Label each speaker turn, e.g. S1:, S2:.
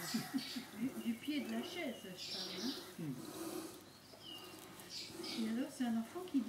S1: Du pied de la chaise, je parle. Hein. Et alors, c'est un enfant qui